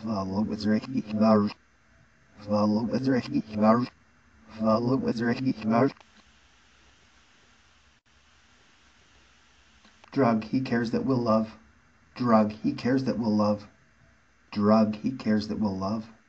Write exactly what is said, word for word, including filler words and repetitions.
Follow with Ricky Bar. Follow with Ricky Bar. Follow with Ricky Bar. Drug he cares that will love. Drug he cares that will love. Drug he cares that will love.